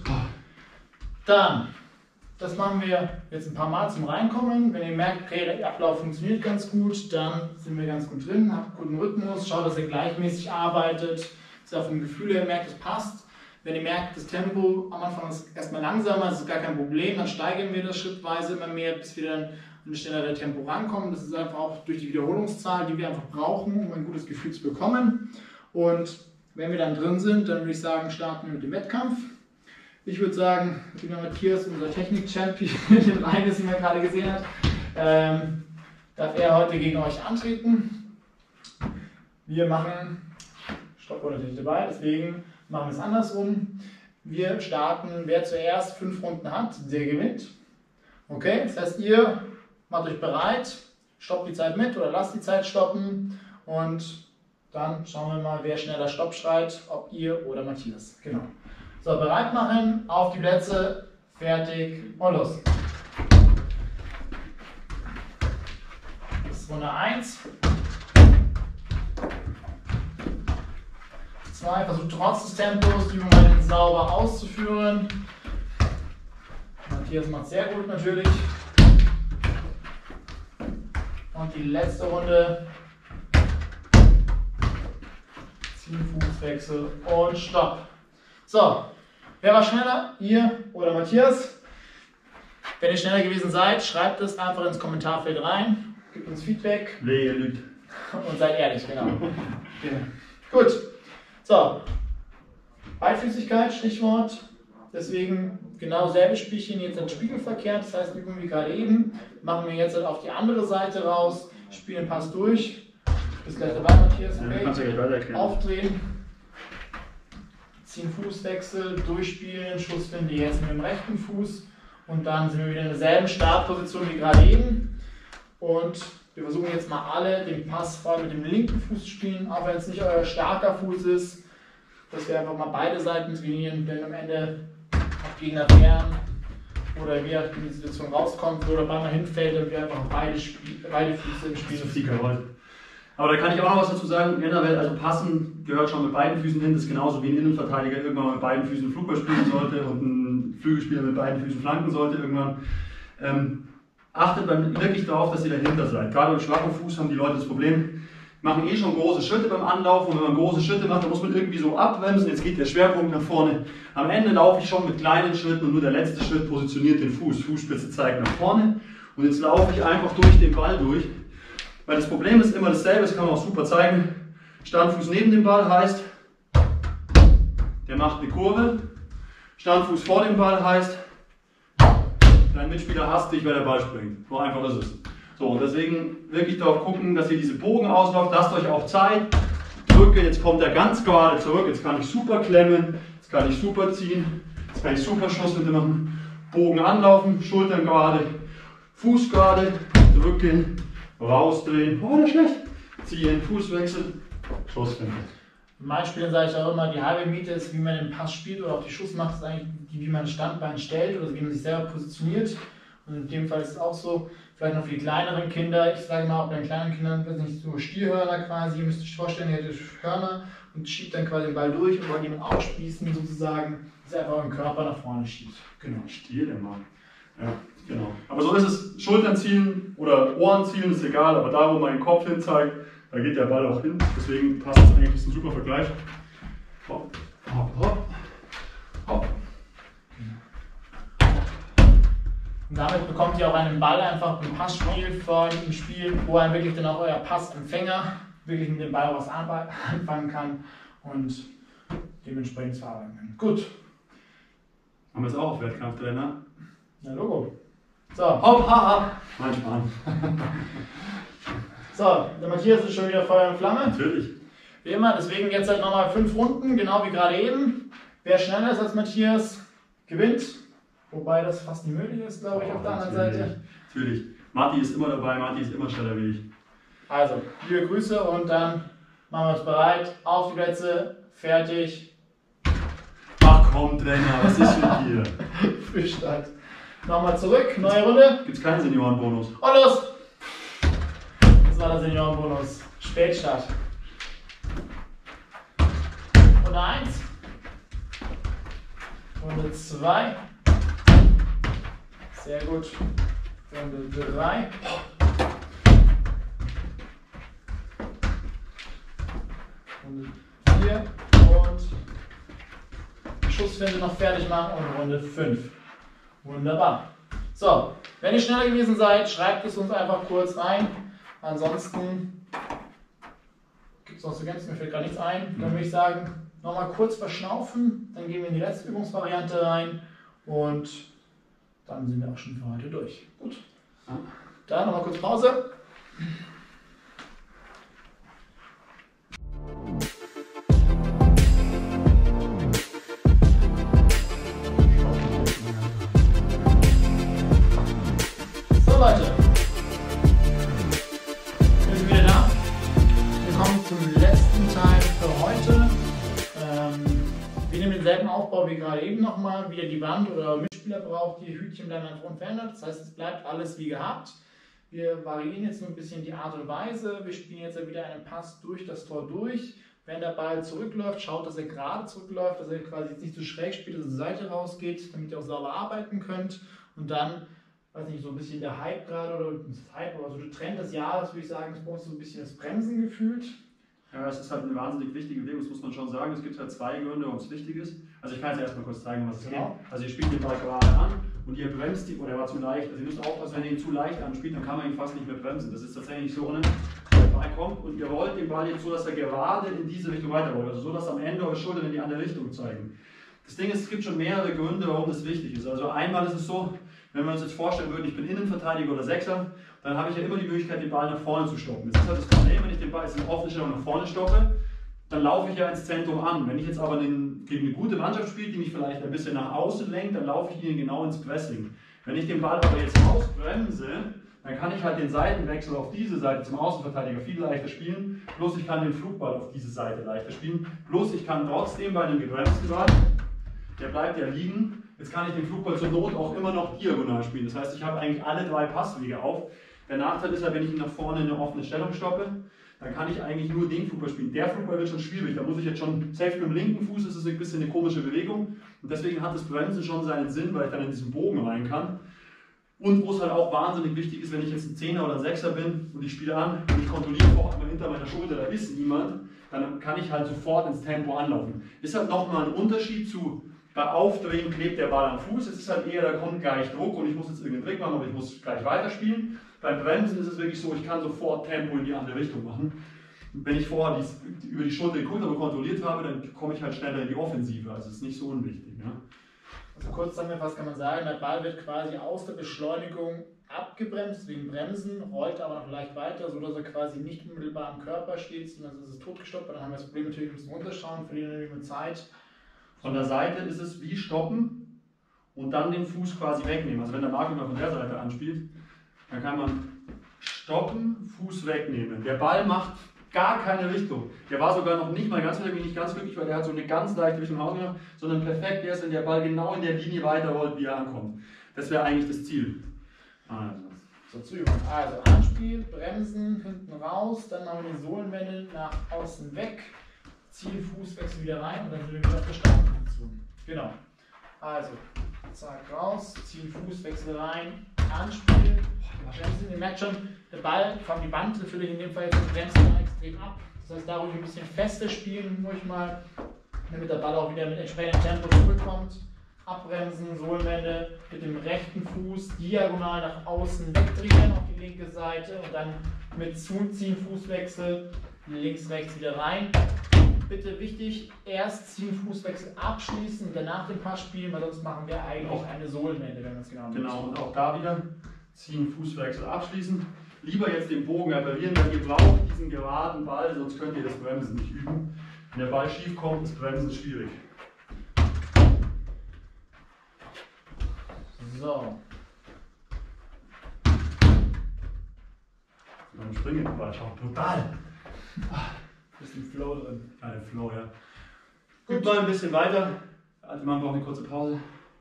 Dann, das machen wir jetzt ein paar Mal zum Reinkommen. Wenn ihr merkt, okay, der Ablauf funktioniert ganz gut, dann sind wir ganz gut drin, habt guten Rhythmus, schaut, dass ihr gleichmäßig arbeitet, dass ihr auf dem Gefühl her merkt, es passt. Wenn ihr merkt, das Tempo am Anfang ist erstmal langsamer, das ist gar kein Problem, dann steigern wir das schrittweise immer mehr, bis wir dann an ein schnelleres Tempo rankommen. Das ist einfach auch durch die Wiederholungszahl, die wir einfach brauchen, um ein gutes Gefühl zu bekommen. Und wenn wir dann drin sind, dann würde ich sagen, starten wir mit dem Wettkampf. Ich würde sagen, lieber Matthias, unser Technik-Champion, den Reines, den man gerade gesehen hat, ähm, darf er heute gegen euch antreten. Wir machen, Stopp war natürlich dabei, deswegen machen wir es andersrum. Wir starten, wer zuerst fünf Runden hat, der gewinnt. Okay, das heißt, ihr macht euch bereit, stoppt die Zeit mit oder lasst die Zeit stoppen und dann schauen wir mal, wer schneller Stopp schreit, ob ihr oder Matthias. Genau. So, bereit machen, auf die Plätze, fertig und los. Das ist Runde eins. zwei, versucht trotz des Tempos die Übungen sauber auszuführen. Matthias macht sehr gut natürlich. Und die letzte Runde. Ziehen, Fußwechsel und Stopp. So, wer war schneller? Ihr oder Matthias? Wenn ihr schneller gewesen seid, schreibt es einfach ins Kommentarfeld rein. Gebt uns Feedback. Wehe lügt. Und seid ehrlich, genau. genau. Gut. So, Beidfüßigkeit, Stichwort. Deswegen genau selbe Spielchen jetzt als spiegelverkehrt. Das heißt, Übung wie gerade eben. Machen wir jetzt auf die andere Seite raus. Spielen Pass durch. Bis gleich dabei, Matthias. Okay. Ja, kannst du ja gleich weiter erklären. Aufdrehen. Ziehen, Fußwechsel, durchspielen. Schussfinde jetzt mit dem rechten Fuß. Und dann sind wir wieder in derselben Startposition wie gerade eben. Und wir versuchen jetzt mal alle den Pass vor allem mit dem linken Fuß zu spielen, auch wenn es nicht euer starker Fuß ist, dass wir einfach mal beide Seiten trainieren, denn am Ende auf Gegner fern oder wie in die Situation rauskommt oder beim mal hinfällt und wir einfach beide, Spiel, beide Füße im Spiel sind. Aber da kann ich auch noch was dazu sagen. Generell, also passen gehört schon mit beiden Füßen hin. Das ist genauso wie ein Innenverteidiger irgendwann mal mit beiden Füßen Flugball spielen sollte und ein Flügelspieler mit beiden Füßen flanken sollte irgendwann. Ähm, Achtet beim, wirklich darauf, dass ihr dahinter seid. Gerade beim schwachen Fuß haben die Leute das Problem, machen eh schon große Schritte beim Anlauf und wenn man große Schritte macht, dann muss man irgendwie so abbremsen, jetzt geht der Schwerpunkt nach vorne. Am Ende laufe ich schon mit kleinen Schritten und nur der letzte Schritt positioniert den Fuß. Fußspitze zeigt nach vorne und jetzt laufe ich einfach durch den Ball durch. Weil das Problem ist immer dasselbe, das kann man auch super zeigen. Standfuß neben dem Ball heißt, der macht eine Kurve. Standfuß vor dem Ball heißt, dein Mitspieler hasst dich, weil der Ball springt. So einfach ist es. So, und deswegen wirklich darauf gucken, dass ihr diese Bogen auslauft. Lasst euch auch Zeit. Drücke, jetzt kommt er ganz gerade zurück. Jetzt kann ich super klemmen, jetzt kann ich super ziehen, jetzt kann ich super Schusswinde machen. Bogen anlaufen, Schultern gerade, Fuß gerade, drücken, rausdrehen. Oh, nicht schlecht. Ziehen, Fußwechsel, Schusswinde. In meinen Spielen sage ich auch immer, die halbe Miete ist, wie man den Pass spielt oder auch die Schussmacht ist eigentlich, wie man das Standbein stellt oder wie man sich selber positioniert. Und in dem Fall ist es auch so, vielleicht noch für die kleineren Kinder, ich sage mal auch bei den kleinen Kindern, weiß nicht, so Stierhörner quasi, ihr müsst euch vorstellen, ihr hättet Hörner und schiebt dann quasi den Ball durch und wollt ihn aufspießen sozusagen, dass er einfach euren Körper nach vorne schiebt. Genau, Stiel immer. Ja, genau. Aber so ist es, Schultern zielen oder Ohren zielen, ist egal, aber da, wo mein Kopf hin zeigt, da geht der Ball auch hin. Deswegen passt es eigentlich, ist ein super Vergleich. Hopp, hopp, hopp, hopp. Und damit bekommt ihr auch einen Ball einfach im Passspiel von einem Spiel, wo ein wirklich dann auch euer Passempfänger wirklich mit dem Ball was anfangen kann und dementsprechend verarbeiten kann. Gut. Haben wir jetzt auch auf Wettkampftrainer? Na Logo. So. Hopp, ha, ha. Mein Spann. So, der Matthias ist schon wieder Feuer und Flamme. Natürlich. Wie immer, deswegen jetzt halt nochmal fünf Runden, genau wie gerade eben. Wer schneller ist als Matthias, gewinnt. Wobei das fast nicht möglich ist, glaube ich, oh, auf der anderen natürlich. Seite. Natürlich. Matti ist immer dabei, Matti ist immer schneller wie ich. Also, liebe Grüße und dann machen wir uns bereit. Auf die Plätze, fertig. Ach komm, Trainer, was ist denn hier? Frühstart. Nochmal zurück, neue Runde. Gibt es keinen Seniorenbonus? Und los! Das war der Seniorenbonus. Spätstart. Runde eins. Runde zwei. Sehr gut. Runde drei. Runde vier. Und Schusswinde noch fertig machen und Runde fünf. Wunderbar. So, wenn ihr schneller gewesen seid, schreibt es uns einfach kurz rein. Ansonsten gibt es noch zu ergänzen, mir fällt gerade nichts ein. Dann würde ich sagen, nochmal kurz verschnaufen, dann gehen wir in die letzte Übungsvariante rein und dann sind wir auch schon für heute durch. Gut. Dann nochmal kurz Pause. So Leute, wir sind wieder da. Wir kommen zum letzten Teil für heute. Ähm, wir nehmen denselben Aufbau wie gerade eben nochmal, wieder die Wand oder Mitspieler braucht, die Hütchen bleiben einfach unverändert. Das heißt, es bleibt alles wie gehabt. Wir variieren jetzt nur ein bisschen die Art und Weise. Wir spielen jetzt wieder einen Pass durch das Tor durch. Wenn der Ball zurückläuft, schaut, dass er gerade zurückläuft, dass er quasi jetzt nicht so schräg spielt, dass er zur Seite rausgeht, damit ihr auch sauber arbeiten könnt. Und dann, weiß nicht, so ein bisschen der Hype gerade, oder das Hype, aber so der Trend des Jahres, würde ich sagen, ist bei uns so ein bisschen das Bremsen gefühlt. Ja, es ist halt eine wahnsinnig wichtige Bewegung, das muss man schon sagen. Es gibt halt zwei Gründe, warum es wichtig ist. Also ich kann jetzt erstmal kurz zeigen, was es Genau. geht. Also ihr spielt den Ball gerade an und ihr bremst ihn, oder er war zu leicht. Also ihr müsst aufpassen, wenn ihr ihn zu leicht anspielt, dann kann man ihn fast nicht mehr bremsen. Das ist tatsächlich so, ne? Der Ball kommt und ihr rollt den Ball jetzt so, dass er gerade in diese Richtung weiterrollt. Also so, dass am Ende eure Schultern in die andere Richtung zeigen. Das Ding ist, es gibt schon mehrere Gründe, warum das wichtig ist. Also einmal ist es so, wenn wir uns jetzt vorstellen würden, ich bin Innenverteidiger oder Sechser, dann habe ich ja immer die Möglichkeit, den Ball nach vorne zu stoppen. Jetzt ist halt das Problem, wenn ich den Ball jetzt in offene Stellung nach vorne stoppe, dann laufe ich ja ins Zentrum an. Wenn ich jetzt aber den, gegen eine gute Mannschaft spiele, die mich vielleicht ein bisschen nach außen lenkt, dann laufe ich ihnen genau ins Pressing. Wenn ich den Ball aber jetzt ausbremse, dann kann ich halt den Seitenwechsel auf diese Seite zum Außenverteidiger viel leichter spielen, bloß ich kann den Flugball auf diese Seite leichter spielen, bloß ich kann trotzdem bei einem gebremsten Ball, der bleibt ja liegen, jetzt kann ich den Flugball zur Not auch immer noch diagonal spielen. Das heißt, ich habe eigentlich alle drei Passwege auf. Der Nachteil ist ja, wenn ich ihn nach vorne in eine offene Stellung stoppe, dann kann ich eigentlich nur den Flugball spielen. Der Flugball wird schon schwierig, da muss ich jetzt schon, selbst mit dem linken Fuß ist es ein bisschen eine komische Bewegung und deswegen hat das Bremsen schon seinen Sinn, weil ich dann in diesen Bogen rein kann. Und wo es halt auch wahnsinnig wichtig ist, wenn ich jetzt ein Zehner oder ein Sechser bin und ich spiele an und ich kontrolliere vor Ort mal hinter meiner Schulter, da ist niemand, dann kann ich halt sofort ins Tempo anlaufen. Ist halt nochmal ein Unterschied zu, bei Aufdrehen klebt der Ball am Fuß, es ist halt eher, da kommt gleich Druck und ich muss jetzt irgendeinen Trick machen, aber ich muss gleich weiterspielen. Beim Bremsen ist es wirklich so, ich kann sofort Tempo in die andere Richtung machen. Wenn ich vorher die, über die Schulter geguckt habe und kontrolliert habe, dann komme ich halt schneller in die Offensive. Also es ist nicht so unwichtig. Ja? Also kurz zusammengefasst kann man sagen, der Ball wird quasi aus der Beschleunigung abgebremst wegen Bremsen, rollt aber noch leicht weiter, sodass er quasi nicht unmittelbar am Körper steht, sondern es ist totgestoppt. Dann haben wir das Problem natürlich, wir müssen runterschauen, verlieren nämlich mit Zeit. Von der Seite ist es wie stoppen und dann den Fuß quasi wegnehmen. Also wenn der Marco mal von der Seite anspielt, dann kann man stoppen, Fuß wegnehmen. Der Ball macht gar keine Richtung. Der war sogar noch nicht mal ganz, nicht ganz glücklich, weil der hat so eine ganz leichte Richtung raus gemacht, sondern perfekt erst, wenn der Ball genau in der Linie weiterrollt, wie er ankommt. Das wäre eigentlich das Ziel. Also. So, zur Übung. Also Anspiel, Bremsen, hinten raus, dann machen wir die Sohlenwende nach außen weg, ziehen Fußwechsel wieder rein und dann sind wir wieder auf der Startposition. Genau. Also, zack, raus, ziehen Fußwechsel rein, Anspiel, Bremsen. Ihr merkt schon, der Ball, vor allem die Band natürlich in dem Fall jetzt bremsen extrem ab. Das heißt, da ruhig ein bisschen fester spielen, ruhig mal, damit der Ball auch wieder mit entsprechendem Tempo zurückkommt. Abbremsen, Sohlenwende mit dem rechten Fuß diagonal nach außen wegdrehen auf die linke Seite und dann mit Zuziehen, Fußwechsel, links, rechts wieder rein. Bitte wichtig, erst ziehen, Fußwechsel abschließen und danach den Pass spielen, weil sonst machen wir eigentlich auch eine Sohlenwende, wenn wir es genau nehmen. Genau, und auch da wieder ziehen, Fußwechsel abschließen. Lieber jetzt den Bogen reparieren, weil ihr braucht diesen geraden Ball, sonst könnt ihr das Bremsen nicht üben. Wenn der Ball schief kommt, ist Bremsen schwierig. So. Beim Springen den Ball schaut total. Bisschen Flow drin. Keine Flow, ja. Gut, mal ein bisschen weiter. Also man braucht eine kurze Pause.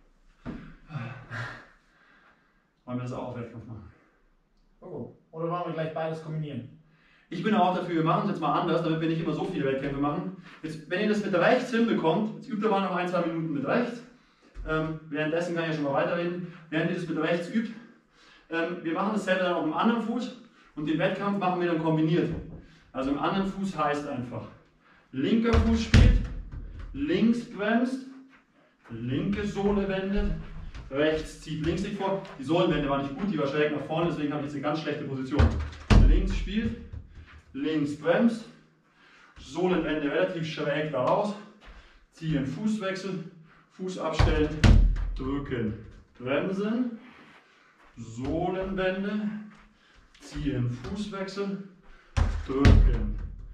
Wollen wir das auch auf Wettkampf machen? Oh. Oder wollen wir gleich beides kombinieren? Ich bin auch dafür, wir machen es jetzt mal anders, damit wir nicht immer so viele Wettkämpfe machen. Jetzt, wenn ihr das mit rechts hinbekommt, jetzt übt ihr mal noch ein, zwei Minuten mit rechts. Ähm, währenddessen kann ich ja schon mal weiterreden. Während ihr das mit rechts übt, ähm, wir machen dasselbe dann auf dem anderen Fuß und den Wettkampf machen wir dann kombiniert. Also im anderen Fuß heißt einfach, linker Fuß spielt, links bremst, linke Sohle wendet, rechts zieht links nicht vor. Die Sohlenwende war nicht gut, die war schräg nach vorne, deswegen habe ich jetzt eine ganz schlechte Position. Links spielt, links bremst, Sohlenwende relativ schräg da raus, ziehen Fußwechsel, Fuß abstellen, drücken, bremsen, Sohlenwende, ziehen Fußwechsel, drücken,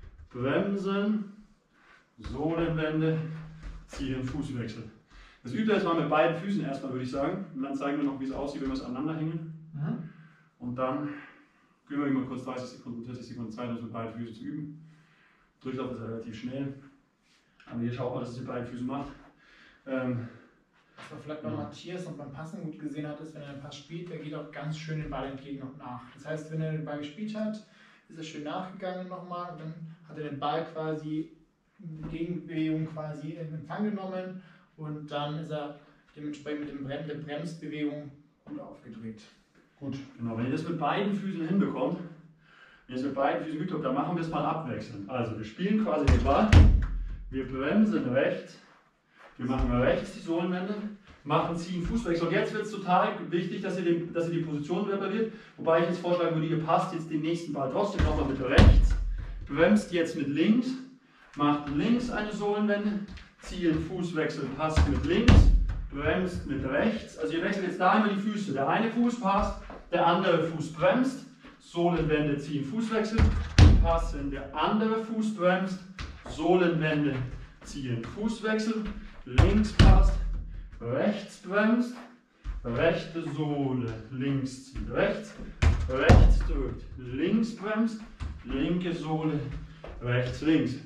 bremsen, Sohlenwende, ziehen Fußwechsel. Das übt ihr jetzt mal mit beiden Füßen erstmal, würde ich sagen. Und dann zeigen wir noch, wie es aussieht, wenn wir es aneinander hängen. Mhm. Und dann gehen wir mal kurz dreißig Sekunden, vierzig Sekunden Zeit, um es mit beiden Füßen zu üben. Durchlauf ist relativ schnell. Aber hier schaut mal, dass es mit beiden Füßen macht. Ähm, Was man vielleicht bei ja. Matthias noch beim Passen gut gesehen hat, ist, wenn er einen Pass spielt, der geht auch ganz schön den Ball entgegen und nach. Das heißt, wenn er den Ball gespielt hat, ist er schön nachgegangen nochmal und dann hat er den Ball quasi in Gegenbewegung quasi in Empfang genommen und dann ist er dementsprechend mit dem Brem der Bremsbewegung gut aufgedreht. Gut, genau. Wenn ihr das mit beiden Füßen hinbekommt, wenn ihr das mit beiden Füßen geübt habt, dann machen wir es mal abwechselnd. Also wir spielen quasi den Ball, wir bremsen rechts, wir machen rechts die Sohlenwende, machen, ziehen Fußwechsel. Und jetzt wird es total wichtig, dass ihr, den, dass ihr die Position repariert. Wobei ich jetzt vorschlagen würde, ihr passt jetzt den nächsten Ball trotzdem nochmal mit rechts, bremst jetzt mit links, macht links eine Sohlenwende, ziehen Fußwechsel, passt mit links, bremst mit rechts. Also ihr wechselt jetzt da immer die Füße. Der eine Fuß passt, der andere Fuß bremst, Sohlenwende, ziehen Fußwechsel, passen, der andere Fuß bremst, Sohlenwende, ziehen Fußwechsel, links passt, rechts bremst, rechte Sohle, links zieht rechts, rechts drückt, links bremst, linke Sohle, rechts, links.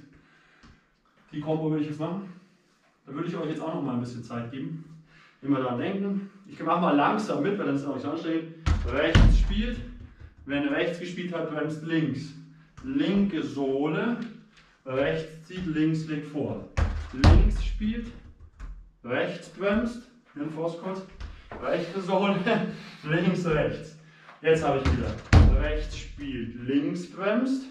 Die Kombo würde ich jetzt machen. Da würde ich euch jetzt auch noch mal ein bisschen Zeit geben. Immer daran denken. Ich mache mal langsam mit, weil dann ist es auch nicht so anstrengend. Rechts spielt. Wenn rechts gespielt hat, bremst links. Linke Sohle. Rechts zieht, links legt vor. Links spielt. Rechts bremst. Dann kurz. Rechte Sohle. Links, rechts. Jetzt habe ich wieder. Rechts spielt, links bremst.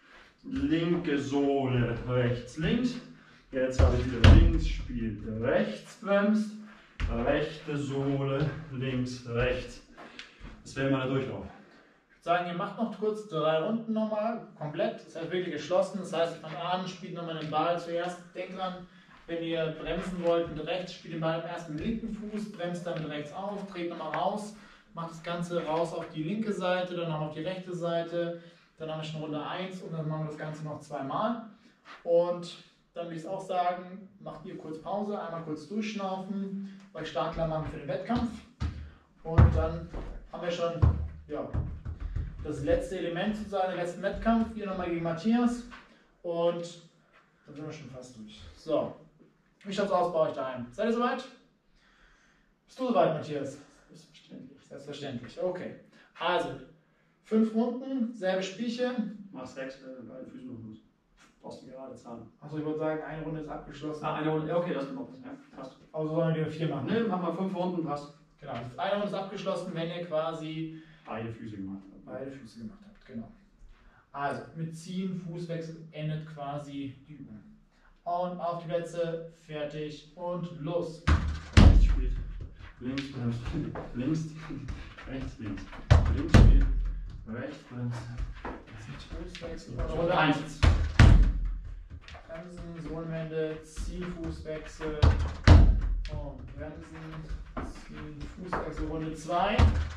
Linke Sohle, rechts, links. Jetzt habe ich wieder links spielt, rechts bremst. Rechte Sohle, links, rechts. Das wäre mal der Durchlauf. würde sagen, ihr macht noch kurz drei Runden nochmal, komplett. Das heißt wirklich geschlossen. Das heißt, von an spielt nochmal den Ball zuerst. Denkt dran, wenn ihr bremsen wollt mit rechts, spielt den Ball erst mit dem linken Fuß, bremst dann mit rechts auf, dreht nochmal raus, macht das Ganze raus auf die linke Seite, dann noch auf die rechte Seite. Dann haben wir schon Runde eins und dann machen wir das Ganze noch zweimal. Und dann würde ich es auch sagen, macht ihr kurz Pause, einmal kurz durchschnaufen, bei Startklar machen für den Wettkampf. Und dann haben wir schon ja, das letzte Element sozusagen, den letzten Wettkampf. Ihr nochmal gegen Matthias. Und dann sind wir schon fast durch. So, wie schaut es aus bei euch daheim? Seid ihr soweit? Bist du soweit, Matthias? Selbstverständlich. Selbstverständlich, okay. Also, fünf Runden, selbe Spielchen. Mach sechs, äh, beide Füße noch los. Brauchst du gerade Zahlen. Also ich würde sagen, eine Runde ist abgeschlossen. Ah, eine Runde, ja, okay, das wird noch passen. Ja, passt. Also sollen wir die vier machen? Ne, mach mal fünf Runden, passt. Genau, eine Runde ist abgeschlossen, wenn ihr quasi Beide Füße gemacht habt. beide Füße gemacht habt. Genau. Also mit Ziehen, Fußwechsel endet quasi die Übung. Und auf die Plätze, fertig und los. Rechts spielt. Links, bremst. Links, rechts, links. Links spielt. Rechts, bremst. Fußwechsel. Runde Runde eins. eins. Bremsen, Sohlenwende, Ziehen, Fußwechsel. Und bremsen, ziehen, Fußwechsel. Runde zwei.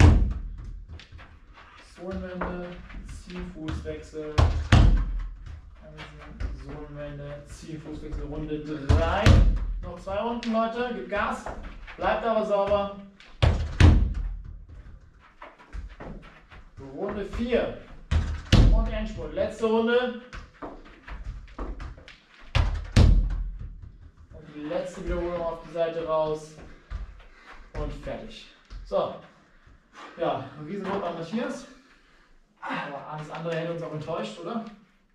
Sohlenwende, ziehen, Fußwechsel. Bremsen, Sohlenwende, ziehen, Fußwechsel. Runde drei. Noch zwei Runden, Leute. Gebt Gas. Bleibt aber sauber. Runde vier. Und Endspurt. Letzte Runde. Und die letzte Wiederholung auf die Seite raus. Und fertig. So. Ja, ein Riesenlob an Matthias. Aber alles andere hätte uns auch enttäuscht, oder?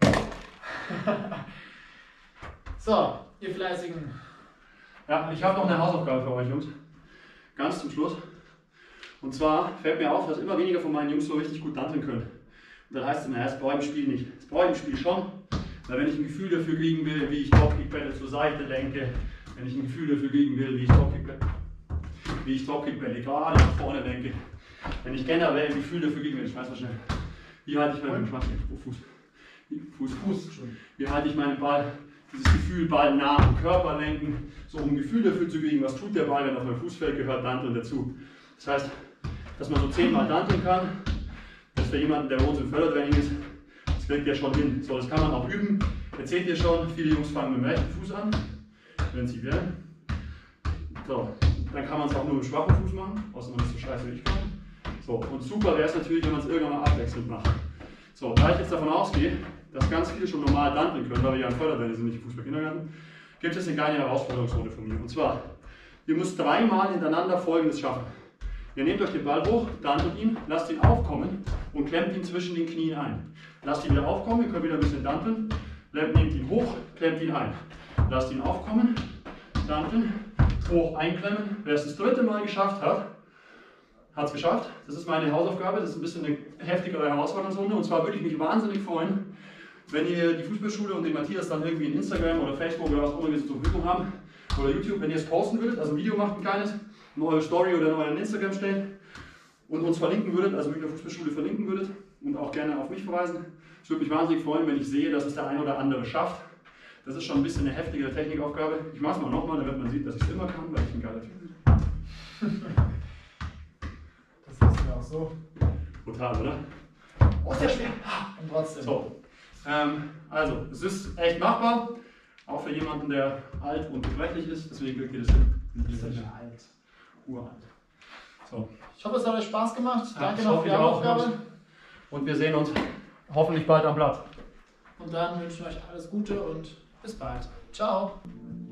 So, ihr fleißigen. Ja, ich habe noch eine Hausaufgabe für euch, Jungs. Ganz zum Schluss. Und zwar fällt mir auf, dass immer weniger von meinen Jungs so richtig gut danteln können. Und dann heißt es immer, das brauche ich im Spiel nicht. Das brauche ich im Spiel schon. Weil wenn ich ein Gefühl dafür kriegen will, wie ich Dropkick-Bälle zur Seite lenke, wenn ich ein Gefühl dafür kriegen will, wie ich Dropkick-Bälle, wie ich Dropkick-Bälle gerade nach vorne lenke, wenn ich generell ein Gefühl dafür kriegen will, ich weiß mal schnell, wie halte ich meinen Fuß, Fuß, Fuß, Fuß, wie halte ich meinen Ball, dieses Gefühl, Ball nah am Körper lenken, so um ein Gefühl dafür zu kriegen, was tut der Ball, wenn er auf mein Fußfeld gehört, danteln dazu. Das heißt, dass man so zehnmal danteln kann, dass für jemanden, der bei uns im Fördertraining ist, das kriegt ja schon hin. So, das kann man auch üben. Jetzt seht ihr schon, viele Jungs fangen mit dem rechten Fuß an, wenn sie werden. So, dann kann man es auch nur mit dem schwachen Fuß machen, außer man ist so scheiße wie ich kann. So, und super wäre es natürlich, wenn man es irgendwann mal abwechselnd macht. So, da ich jetzt davon ausgehe, dass ganz viele schon normal danteln können, weil wir ja im Fördertraining sind, nicht im Fußball-Kindergarten, gibt es eine kleine Herausforderungsrunde von mir. Und zwar, ihr müsst dreimal hintereinander Folgendes schaffen. Ihr nehmt euch den Ball hoch, dantelt ihn, lasst ihn aufkommen und klemmt ihn zwischen den Knien ein. Lasst ihn wieder aufkommen, ihr könnt wieder ein bisschen danteln, nehmt ihn hoch, klemmt ihn ein. Lasst ihn aufkommen, danteln, hoch einklemmen. Wer es das dritte Mal geschafft hat, hat es geschafft. Das ist meine Hausaufgabe, das ist ein bisschen eine heftigere Herausforderungsrunde. Und zwar würde ich mich wahnsinnig freuen, wenn ihr die Fußballschule und den Matthias dann irgendwie in Instagram oder Facebook oder was auch immer wir zur Verfügung haben, oder YouTube, wenn ihr es posten würdet, also ein Video macht ein kleines, in eure Story oder in euren Instagram stellen und uns verlinken würdet, also mit der Fußballschule verlinken würdet und auch gerne auf mich verweisen. Ich würde mich wahnsinnig freuen, wenn ich sehe, dass es der ein oder andere schafft. Das ist schon ein bisschen eine heftige Technikaufgabe. Ich mache es mal nochmal, damit man sieht, dass ich es immer kann, weil ich ein geiler Typ bin. Das ist ja auch so. Total, oder? Oh, sehr schwer. Und trotzdem. So. Ähm, also, es ist echt machbar, auch für jemanden, der alt und gebrechlich ist, deswegen kriegt ihr das hin. Das ist ja alt. Uralt. So. Ich hoffe, es hat euch Spaß gemacht. Ja, Danke noch für die Aufgabe. Und wir sehen uns hoffentlich bald am Blatt. Und dann wünschen wir euch alles Gute und bis bald. Ciao.